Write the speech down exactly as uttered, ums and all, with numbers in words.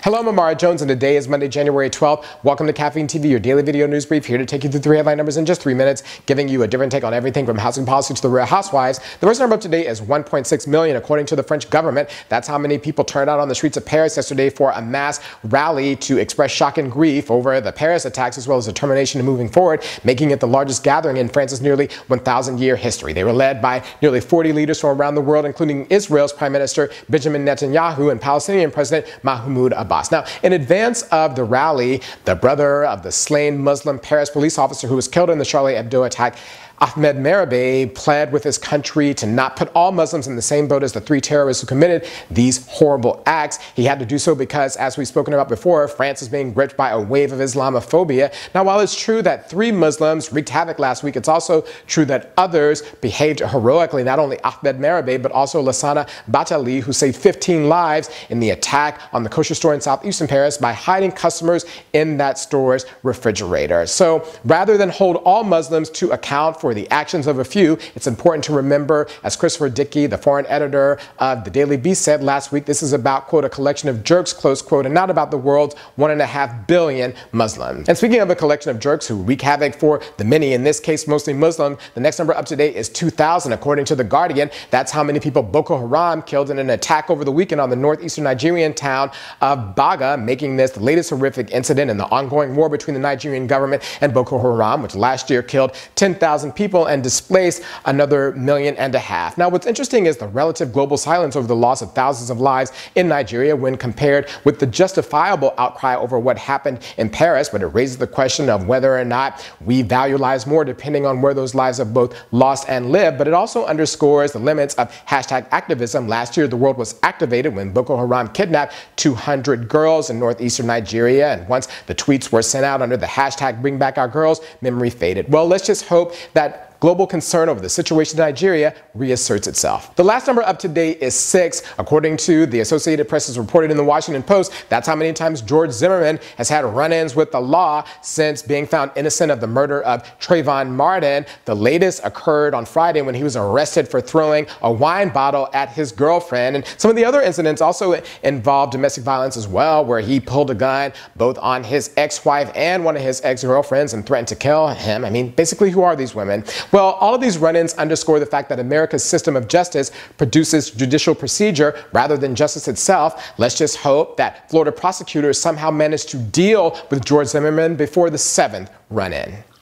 Hello, I'm Amara Jones, and today is Monday, January twelfth. Welcome to Caffeine T V, your daily video news brief, here to take you through three headline numbers in just three minutes, giving you a different take on everything from housing policy to the Real Housewives. The first number up to date is one point six million, according to the French government. That's how many people turned out on the streets of Paris yesterday for a mass rally to express shock and grief over the Paris attacks, as well as determination in moving forward, making it the largest gathering in France's nearly one thousand year history. They were led by nearly forty leaders from around the world, including Israel's Prime Minister Benjamin Netanyahu and Palestinian President Mahmoud Abbas. Now, in advance of the rally, the brother of the slain Muslim Paris police officer who was killed in the Charlie Hebdo attack, Ahmed Merabeh, pled with his country to not put all Muslims in the same boat as the three terrorists who committed these horrible acts. He had to do so because, as we've spoken about before, France is being gripped by a wave of Islamophobia. Now, while it's true that three Muslims wreaked havoc last week, it's also true that others behaved heroically, not only Ahmed Merabeh, but also Lassana Batali, who saved fifteen lives in the attack on the kosher store in southeastern Paris by hiding customers in that store's refrigerator. So rather than hold all Muslims to account for For the actions of a few, it's important to remember, as Christopher Dickey, the foreign editor of the Daily Beast, said last week, this is about, quote, a collection of jerks, close quote, and not about the world's one and a half billion Muslims. And speaking of a collection of jerks who wreak havoc for the many, in this case mostly Muslim, the next number up to date is two thousand, according to The Guardian. That's how many people Boko Haram killed in an attack over the weekend on the northeastern Nigerian town of Baga, making this the latest horrific incident in the ongoing war between the Nigerian government and Boko Haram, which last year killed ten thousand people and displaced another million and a half. Now, what's interesting is the relative global silence over the loss of thousands of lives in Nigeria when compared with the justifiable outcry over what happened in Paris, but it raises the question of whether or not we value lives more depending on where those lives have both lost and lived. But it also underscores the limits of hashtag activism. Last year, the world was activated when Boko Haram kidnapped two hundred girls in northeastern Nigeria, and once the tweets were sent out under the hashtag Bring Back Our Girls, memory faded. Well, let's just hope that global concern over the situation in Nigeria reasserts itself. The last number up to date is six. According to the Associated Press, as reported in the Washington Post, that's how many times George Zimmerman has had run-ins with the law since being found innocent of the murder of Trayvon Martin. The latest occurred on Friday when he was arrested for throwing a wine bottle at his girlfriend. And some of the other incidents also involved domestic violence as well, where he pulled a gun both on his ex-wife and one of his ex-girlfriends and threatened to kill him. I mean, basically, who are these women? Well, all of these run-ins underscore the fact that America's system of justice produces judicial procedure rather than justice itself. Let's just hope that Florida prosecutors somehow manage to deal with George Zimmerman before the seventh run-in.